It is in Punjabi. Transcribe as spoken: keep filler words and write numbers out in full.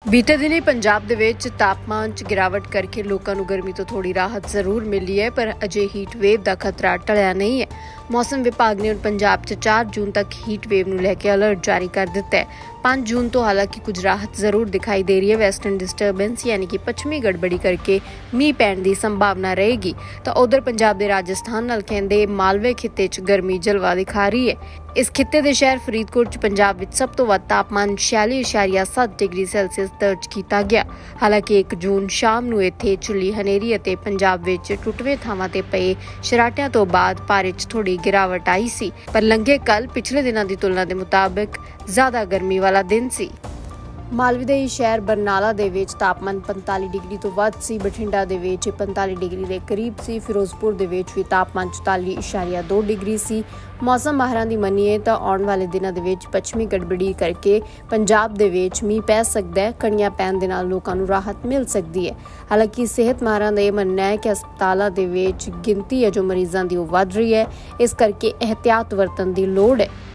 ਬੀਤੇ ਦਿਨੀ ਪੰਜਾਬ ਦੇ ਵਿੱਚ ਤਾਪਮਾਨ 'ਚ ਗਿਰਾਵਟ ਕਰਕੇ ਲੋਕਾਂ ਨੂੰ ਗਰਮੀ ਤੋਂ ਥੋੜੀ ਰਾਹਤ ਜ਼ਰੂਰ ਮਿਲੀ ਹੈ, ਪਰ ਅਜੇ ਹੀਟ ਵੇਵ ਦਾ ਖਤਰਾ ਟਲਿਆ ਨਹੀਂ ਹੈ। ਮੌਸਮ ਵਿਭਾਗ ਨੇ ਹੁਣ ਪੰਜਾਬ 'ਚ ਚਾਰ ਜੂਨ ਤੱਕ ਹੀਟ ਵੇਵ ਨੂੰ ਲੈ ਕੇ ਅਲਰਟ ਜਾਰੀ ਕਰ ਦਿੱਤਾ ਹੈ। ਪੰਜ ਜੂਨ ਤੋਂ ਹਾਲਾਂਕਿ ਕੁਝ ਰਾਹਤ ਜ਼ਰੂਰ ਦਿਖਾਈ ਦੇ ਰਹੀ ਹੈ। ਵੈਸਟਰਨ ਡਿਸਟਰਬੈਂਸ ਯਾਨੀ ਕਿ ਪੱਛਮੀ ਗੜਬੜੀ ਕਰਕੇ ਮੀਂਹ ਪੈਣ ਦੀ ਸੰਭਾਵਨਾ ਰਹੇਗੀ, ਤਾਂ ਉਧਰ ਪੰਜਾਬ ਦੇ ਰਾਜਸਥਾਨ ਨਾਲ ਕਹਿੰਦੇ ਮਾਲਵੇ ਖਿੱਤੇ 'ਚ ਗਰਮੀ ਜਲਵਾ ਦਿਖਾ ਰਹੀ ਹੈ। ਇਸ ਖਿੱਤੇ ਦੇ ਸ਼ਹਿਰ ਫਰੀਦਕੋਟ 'ਚ ਪੰਜਾਬ ਵਿੱਚ ਸਭ ਤੋਂ ਵੱਧ ਤਾਪਮਾਨ ਛਿਆਲੀ ਇਸ਼ਾਰੀਆ ਸੱਤ ਡਿਗਰੀ ਸੈਲਸੀਅਸ ਦਰਜ ਕੀਤਾ ਗਿਆ। ਹਾਲਾਂਕਿ ਇੱਕ ਜੂਨ ਸ਼ਾਮ ਨੂੰ ਇੱਥੇ ਝੁੱਲੀ ਹਨੇਰੀ ਅਤੇ ਪੰਜਾਬ ਵਿੱਚ ਟੁੱਟਵੇਂ ਥਾਵਾਂ ਤੇ ਪਏ ਸ਼ਰਾਟਿਆਂ ਤੋਂ ਬਾਅਦ ਪਾਰੇ 'ਚ ਥੋੜੀ ਗਿਰਾਵਟ ਆਈ ਸੀ, ਪਰ ਲੰਘੇ ਕੱਲ ਪਿਛਲੇ ਦਿਨਾਂ ਦੀ ਤੁਲਨਾ ਦੇ ਮੁਤਾਬਕ ਜ਼ਿਆਦਾ ਗਰਮੀ ਵਾਲਾ ਦਿਨ ਸੀ। ਮਾਲਵੇ ਦੇ ਸ਼ਹਿਰ ਬਰਨਾਲਾ ਦੇ ਵਿੱਚ ਤਾਪਮਾਨ ਪੰਤਾਲੀ ਡਿਗਰੀ ਤੋਂ ਵੱਧ ਸੀ। ਬਠਿੰਡਾ ਦੇ ਵਿੱਚ ਪੰਤਾਲੀ ਡਿਗਰੀ ਦੇ ਕਰੀਬ ਸੀ। ਫਿਰੋਜ਼ਪੁਰ ਦੇ ਵਿੱਚ ਵੀ ਤਾਪਮਾਨ ਚੁਤਾਲੀ ਇਸ਼ਾਰੀਆ ਦੋ ਡਿਗਰੀ ਸੀ। ਮੌਸਮ ਮਾਹਰਾਂ ਦੀ ਮੰਨੀਏ ਤਾਂ ਆਉਣ ਵਾਲੇ ਦਿਨਾਂ ਦੇ ਵਿੱਚ ਪੱਛਮੀ ਗੜਬੜੀ ਕਰਕੇ ਪੰਜਾਬ ਦੇ ਵਿੱਚ ਮੀਂਹ ਪੈ ਸਕਦਾ ਹੈ। ਕਣੀਆਂ ਪੈਣ ਦੇ ਨਾਲ ਲੋਕਾਂ ਨੂੰ ਰਾਹਤ ਮਿਲ ਸਕਦੀ ਹੈ। ਹਾਲਾਂਕਿ ਸਿਹਤ ਮਾਹਰਾਂ ਦਾ ਇਹ ਮੰਨਣਾ ਹੈ ਕਿ ਹਸਪਤਾਲਾਂ ਦੇ ਵਿੱਚ ਗਿਣਤੀ ਹੈ ਜੋ ਮਰੀਜ਼ਾਂ ਦੀ ਉਹ ਵੱਧ ਰਹੀ ਹੈ, ਇਸ ਕਰਕੇ ਇਹਤਿਆਤ ਵਰਤਣ ਦੀ ਲੋੜ ਹੈ।